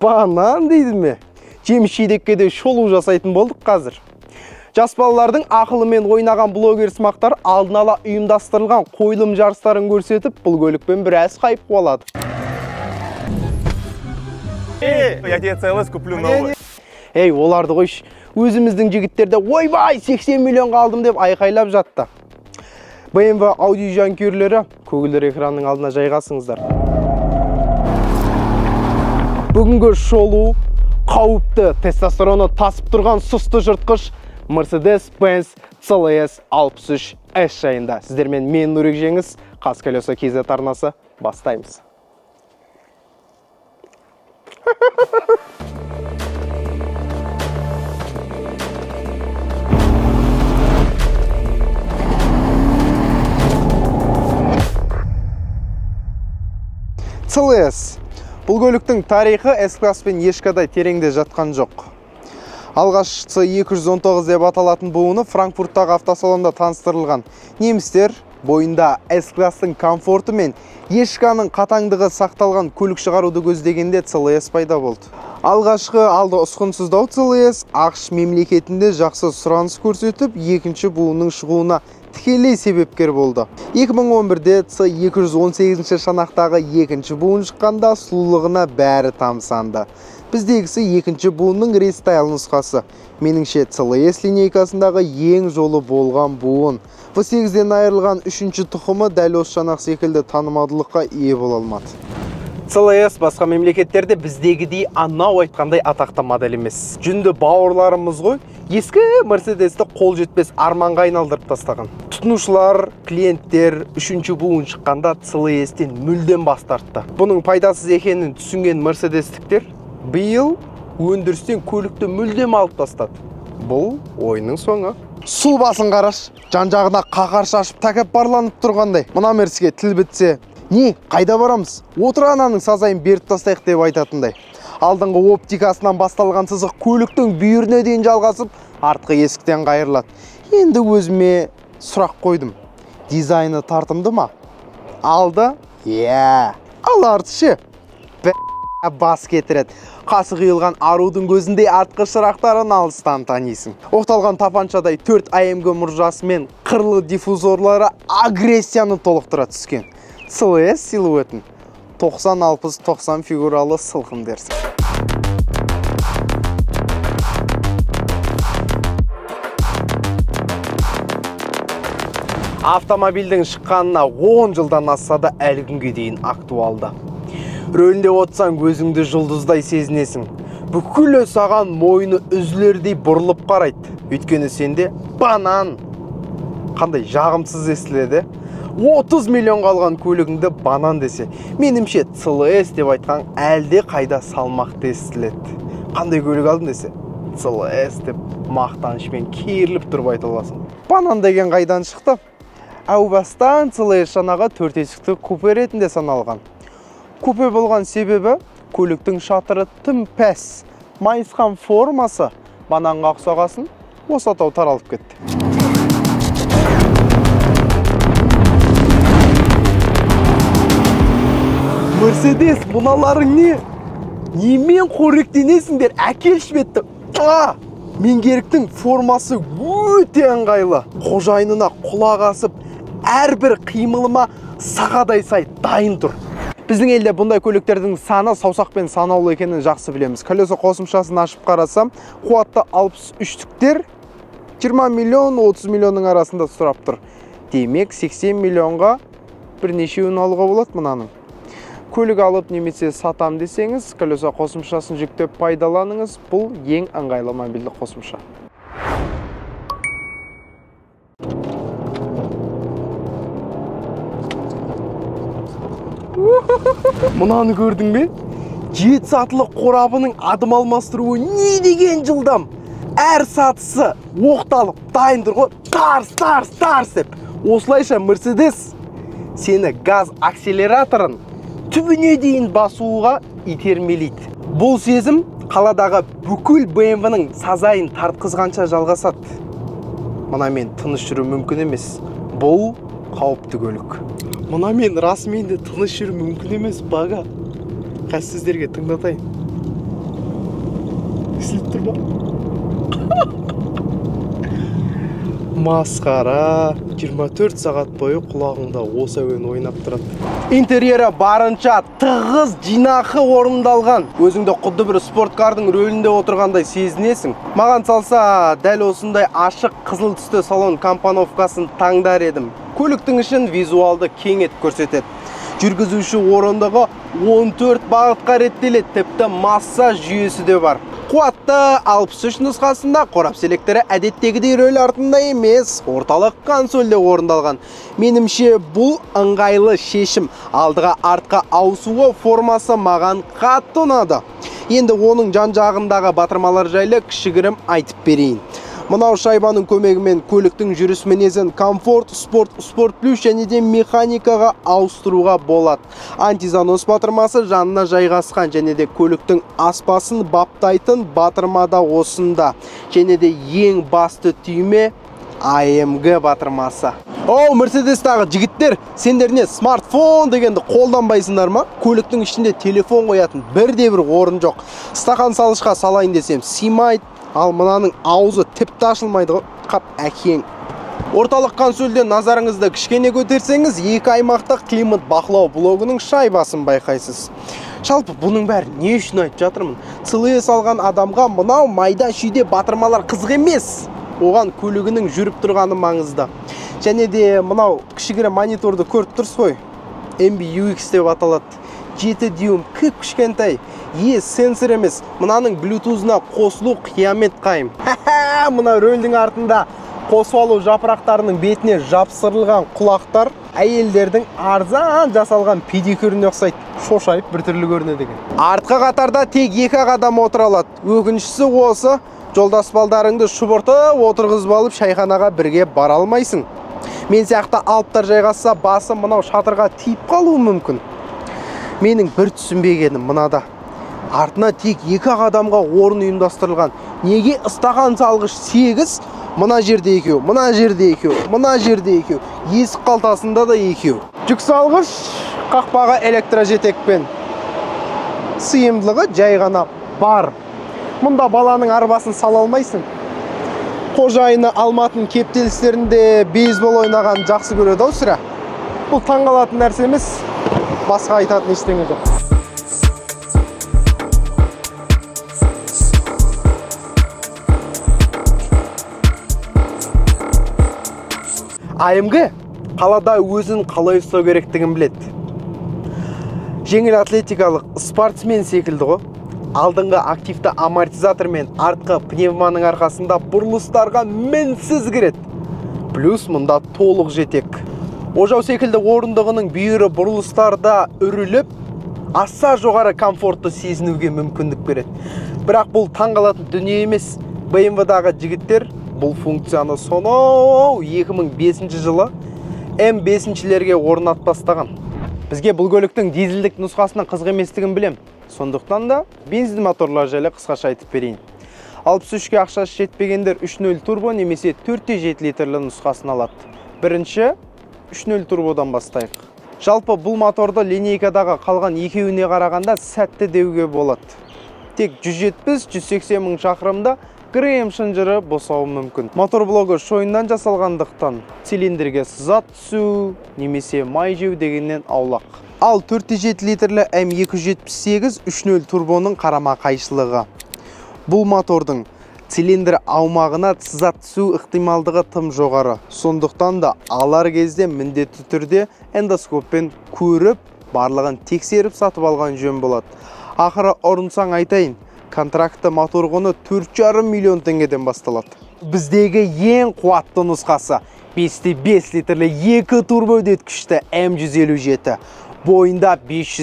Банан дейді ме? Жеміс-жидекке де шолу жасайтын болдық қазір. Жас балалардың ақылымен ойнаған блогер смақтар алдын ала ұйымдастырылған қойылым жарыстарын көрсетіп, бұл көлікпен біраз хайп болады. Я тебе CLS куплю новый. Ей, оларды қойш. Өзіміздің жігіттерді ойбай 80 миллионға алдым деп айқайлап жатты. BMW Audi жанкүйерлері көгілдір экранның алдына жайғасыңыздар. Бүгінгі шолу қауіпті тестостероны тасып тұрған сұсты жыртқыш Mercedes-Benz CLS 63S жайында. Сіздермен мен Нұрек Жеңіс, Қаз-Колесо KZ арнасы бастаймыз. CLS. Бұл көліктің тарихы S-класспен ешқандай тереңде жатқан жоқ. Алғаш C219 деп аталатын буыны Франкфурттағы автосалонда таныстырылған. Немістер бойында S-класстың комфорты мен ешканың қатаңдығы сақталған көлік шығаруды көздегенде CLS пайда болды. Алғашқы алды ұсқынсыздау CLS ақш мемлекетінде жақсы сұраныс көрсетіп, екінші буынның шығуына тікелей себепкер болды. 2011-де C218 шанақтағы екінші буын шыққанда сұлулығына бәрі тамсанды. Біздегісі екінші буынның рестайл нұсқасы. Меніңше CLS линейкасындағы ең жолы болған буын. V8-ден айырылған үшінші тұқымы дәл осы шанақ секілді танымалдылыққа ие бола алмады. CLS басқа мемлекеттерде біздегідей анау айтқандай атақты модель емес. Жүнді бауырларымыз ғой, ескі Mercedes-ті қол жетпес арманға айналдырып тастаған. Тұтынушылар, клиенттер үшінші буын шыққанда CLS-тен мүлдем бас тартты. Бұның пайдасыз екенін түсінген Mercedes-тіктер биыл өндірістен көлікті мүлдем алып тастады. Бұл ойының соңы. Су басын қараш, жан-жағына қақар шашып тәкаппарланып тұрғандай. Мына мерсіге тіл бітсе, не, қайда барамыз? Отыр ананың сазайын беріп тастайық деп айтатындай. Алдыңғы оптикасынан басталған сызық көліктің бүйіріне дейін жалғасып, артқы есіктен қайырылады. Енді өзіме сұрақ қойдым. Дизайны тартымды ма? Алды? Ал арты ше? Бас кетіреді. Қасы қиылған арудың көзінде артқы шырақтарын алыстан танисың. Оқталған тапаншадай 4 AMG мұржасы мен қырлы диффузорлары агрессияны толықтыра түскен. CLS силуетін 90-60-90 фигуралы сылқым дерсің. Автомобильдің шыққанына 10 жылдан асса да әлі күнге дейін актуалды. Рөлінде отсаң көзіңді жұлдыздай сезінесің. Бүкілі саған мойны үзілердей бұрылып қарайды. Өйткені сенде банан. Қандай жағымсыз естіледі. 30 миллион қалған көлігіңді банан десе. Менімше CLS деп айтқан әлде қайда салмақты естіледі. Қандай көлік алдың десе. CLS деп мақтанышпен керіліп тұрып айта аласың. Банан деген қайдан шықты? Әу бастан CLS шанағы 4 есікті купе ретінде саналған. Купе болған себебі көліктің шатыры тым пәс. Майысқан формасы бананға ұқсағасын осы атау таралып кетті. Mercedes, мұналарың не? Немен қоректенесіңдер? Әкелші бетті. Меңгеріктің формасы өте ыңғайлы. Қожайынына құлақ асып, әрбір қимылыма сағадай сай дайын тұр. Біздің елде бұндай көліктердің саны саусақпен санаулы екенін жақсы білеміз. Колесо қосымшасын ашып қарасам, қуатты 63-тіктер 20 миллион 30 миллионның арасында сұрап тұр. Демек 80 миллионға бірнешеуін алуға болады мұнаның. Көлік алып немесе сатам десеңіз, Колесо қосымшасын жүктеп пайдаланыңыз. Бұл ең ыңғайлы мобильді қосымша. Мұнаны көрдің бе? 7 сатылы қорабының адым алмастыруы не деген жылдам? Әр сатысы оқталып, дайын тұр ғой, тарс деп. Осылайша Mercedes сені газ акселераторын түбіне дейін басуға итермелейді. Бұл сезім қаладағы бүкіл BMW-ның сазайын тартқызғанша жалғасады. Мұна мен тыныш жүру мүмкін емес. Бұл қауіпті көлік. Мұна мен расымен де тыныш жүру мүмкін емес, бага. Қазір сіздерге тыңдатайын. естіліп тұр ма? Масқара, 24 сағат бойы құлағыңда осы әуен ойнап тұрады. Интерьері барынша тығыз жинақы орындалған. Өзіңді құдды бір спорткардың рөлінде отырғандай сезінесің. Маған салса, дәл осындай ашық қызыл түсті салон компоновкасын таңдар едім. Көліктің ішін визуалды кеңет көрсетеді. Жүргізуші орындығы 14 бағытқа реттеледі, тіпті массаж жүйесі де бар. Қуатты 63 нұсқасында қорап селектері әдеттегідей рөл артында емес, орталық консольде орындалған. Менімше бұл ыңғайлы шешім. Алдыға артқа ауысуы формасы маған қатты ұнады. Енді оның жан-жағындағы батырмалар жайлы кішігірім айтып берейін. Мынау шайбаның көмегімен көліктің жүріс мінезін комфорт, спорт плюс және де механикаға ауыстыруға болады. Антизанос батырмасы жанына жайғасқан және де көліктің аспасын баптайтын батырма да осында. Және де ең басты түйме AMG батырмасы. Оу, Мерседестағы жігіттер, сендеріне смартфон дегенді қолданбайсыңдар ма? Көліктің ішінде телефон қоятын бірде-бір орын жоқ. Стақан салышқа салайын десем симайды. Ал мынаның аузы тіпті ашылмайды ғой, қап әкең. Орталық консольде назарыңызды кішкене көтерсеңіз, екі аймақтық климат бақылау блогының шайбасын байқайсыз. Жалпы бұның бәрі не үшін айтып жатырмын? CLS алған адамға мынау майда шүйде батырмалар қызық емес. Оған көлігінің жүріп тұрғаны маңызды. Және де мынау кішігірі мониторды көріп тұрсыз ғой. MBUX деп аталады. 7 дюйм кішкентай. Сенсор емес, мынаның Bluetooth-на қосылу қиямет қайым. Мына рөлдің артында қосып алу жапырақтарының бетіне жапсырылған құлақтар әйелдердің арзан жасалған педикюріне ұқсайды. Шошайып бір түрлі көрінеді екен. Артқы қатарда тек екі адам отыра алады. Өкініштісі осы, жолдас балдарыңды шұбыртып отырғызып алып шайханаға бірге бара алмайсың. Мен сияқты алыптар жайғасса басы мынау шатырға тиіп қалуы мүмкін. Менің бір түсінбегенім мынада. Артына тек екі адамға орын ұйымдастырылған. Неге ыстаған салғыш 8, мына жерде екеу, мына жерде екеу, мына жерде екеу, есік қалтасында да екеу. Жүк салғыш қақпағы электрожетекпен. Сыйымдылығы жай ғана бар. Мұнда баланың арбасын сала алмайсың. Қожайыны алматын кептелістерінде бейсбол ойнаған жақсы көреді ау сірә. Бұл таңғалатын нәрсе емес, басқа айтатын ештеңе жоқ. AMG қалада өзін қалай ұстау керектігін біледі. Жеңіл атлетикалық спортсмен секілді ғой. Алдыңғы активті амортизатор мен артқы пневманың арқасында бұрылыстарға мінсіз кіреді. Плюс мұнда толық жетек. Ожау секілді орындығының бүйірі бұрылыстарда үріліп, аса жоғары комфортты сезінуге мүмкіндік береді. Бірақ бұл таңғалатын дүние емес. BMW-дағы жігіттер бұл функцияны сонау 2005 жылы М5-лерге орнатпастаған. Бізге бұл көліктің дизельдік нұсқасының қызық еместігін білем. Сондықтан да бензин моторлар жайлы қысқаша айтып берейін. 63-ке ақшасы жетпегендер 3.0 турбо немесе 4.7 литрлі нұсқасын алады. Бірінші 3.0 турбодан бастайық. Жалпы бұл моторды линейкадағы қалған екеуіне қарағанда сәтті деуге болады. Тек 170-180 мың шақырымда ГРМ шынжыры босауы мүмкін. Мотор блогы шойыннан жасалғандықтан цилиндрге сызат түсу немесе май жеу дегеннен аулақ. Ал 4.7 литрлі М278 3.0 турбоның қарама қайшылығы. Бұл мотордың цилиндр аумағына сызат түсу ықтималдығы тым жоғары. Сондықтан да алар кезде міндетті түрде эндоскоппен көріп, барлығын тексеріп сатып алған жөн болады. Ақыры ұрынсаң айтайын, контракты мотор құны 4,5 миллион теңгеден басталады. Біздегі ең қуатты нұсқасы 5.5 литрлі 2 турбо үдеткішті М157. Бойында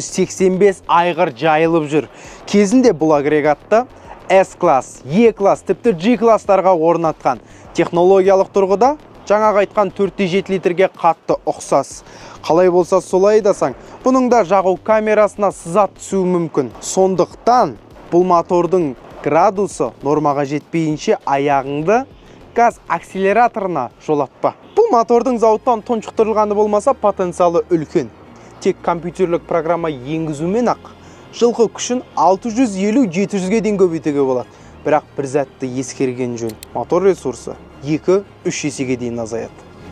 585 айғыр жайылып жүр. Кезінде бұл агрегатты S-класс, E-класс, тіпті G-класстарға орнатқан. Технологиялық тұрғыда жаңағы айтқан 4.7 литрге қатты ұқсас. Қалай болса солай дасаң, бұның да жағу камерасына сызат түсуі мүмкін. Сондықтан бұл мотордың градусы нормаға жетпейінше аяғыңды газ акселераторына жолатпа. Бұл мотордың зауыттан тұншықтырылғаны болмаса потенциалы үлкен. Тек компьютерлік программа енгізумен ақ жылқы күшін 650-700-ге дейін көбейтуге болады. Бірақ бір затты ескерген жөн. Мотор ресурсы 2-3 есеге дейін азаяды.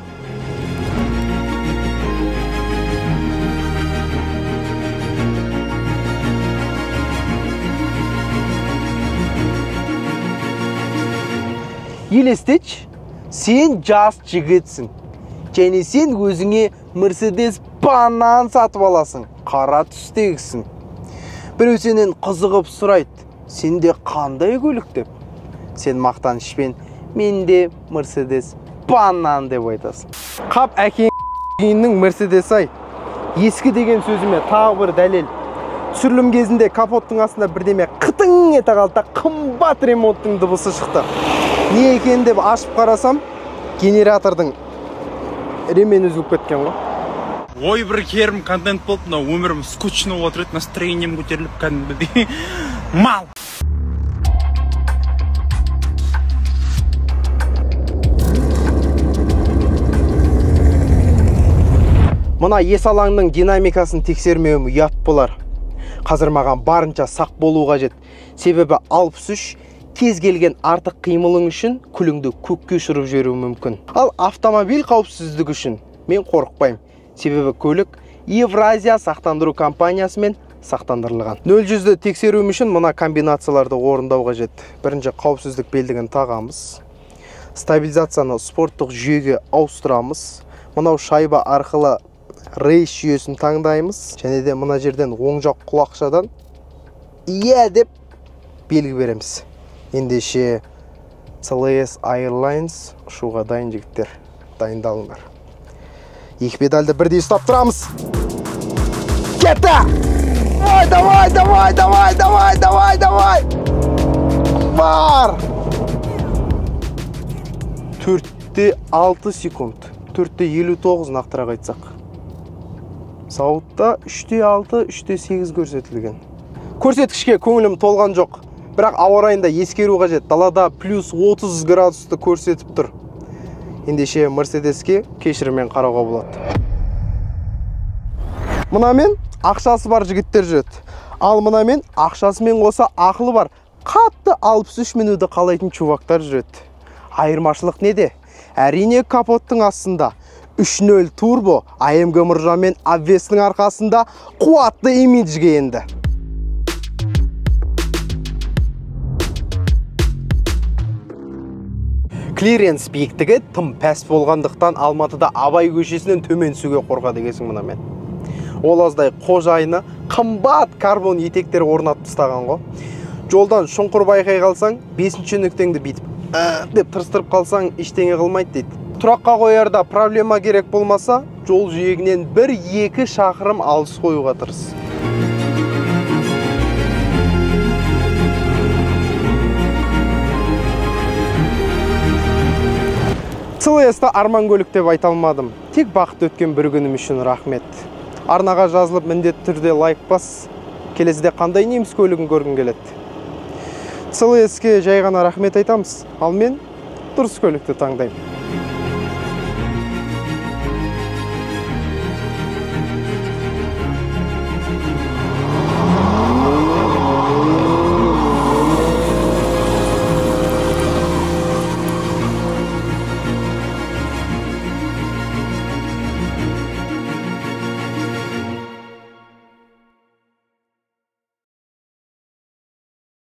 Елестетші, сен жас жігітсің. Және сен өзіңе Mercedes банан сатып аласың. Қара түстегісің. Біреу сенен қызығып сұрайды, сенде қандай көлік деп? Сен мақтанышпен, менде Mercedes банан деп айтасың. Қап әкеңнің Mercedes ай. Ескі деген сөзіме тағы бір дәлел. Түсірілім кезінде капоттың астында бірдеме қытың ете қалды, қымбат ремонттың дыбысы шықты. Не екен деп ашып қарасам, генератордың ремен үзіліп кеткен ғой. Ой, бір керім контент болды, мына өмірім скучно болып отырады, настроением көтеріліп кәдімгідей мал. Мына ес алаңның динамикасын тексермеуім ұят болар. Қазір маған барынша сақ болу қажет. Себебі 63 кез келген артық қимылың үшін күліңді көкке ұшырып жіберуі мүмкін. Ал автомобиль қауіпсіздігі үшін мен қорықпаймын. Себебі көлік Евразия сақтандыру компаниясымен сақтандырылған. 0-100-ді тексеруім үшін мына комбинацияларды орындау қажет. Бірінші қауіпсіздік белдігін тағамыз. Стабилизацияны спорттық жүйеге ауыстырамыз. Мынау шайба арқылы рейс жүйесін таңдаймыз. Және де мына жерден оң жақ құлақшадан иә деп белгі береміз. Ендеше CLS Airlines ұшуға дайын жігіттер, дайындалыңдар. Екі педальды бірдей ұстап тұрамыз. Кетті! Давай! Бар! 4-те 6 секунд. 4-те 59 нақтырақ айтсақ. Сауытта 3-те 6, 3-те 8 көрсетілген. Көрсеткішке көңілім толған жоқ. Бірақ ауа райында ескеру қажет. Далада плюс 30 градусты көрсетіп тұр. Ендеше Mercedesке кешіріммен қарауға болады. Мұнамен ақшасы бар жігіттер жүреді. Ал мұнамен ақшасымен қоса ақылы бар. Қатты 63 минуты қалайтын чувактар жүреді. Айырмашылық неде? Әрине капоттың астында 3.0 турбо AMG мұржамен обвестің арқасында қуатты имиджге енді. Клиренс биіктігі тым пәс болғандықтан Алматыда Абай көшесінен төмен түсуге қорқады екенсің мұнамен. Ол аздай қожайыны қымбат карбон етектер орнатып тастаған ғой. Жолдан шұңқыр байқай қалсаң, 5-ші нүктеңді бүйтіп деп тырыстырып қалсаң, ештеңе қылмайды дейді. Тұраққа қоярда проблема керек болмаса, жол жиегінен 1-2 шақырым алыс қоюға тырыс. CLS-та арман көлік деп айта алмадым. Тек бақыт өткен бір күнім үшін рахмет. Арнаға жазылып міндетті түрде лайк бас. Келесіде қандай неміс көлігін көргің келеді? CLS-ке жай ғана рахмет айтамыз. Ал мен дұрыс көлікті таңдаймын.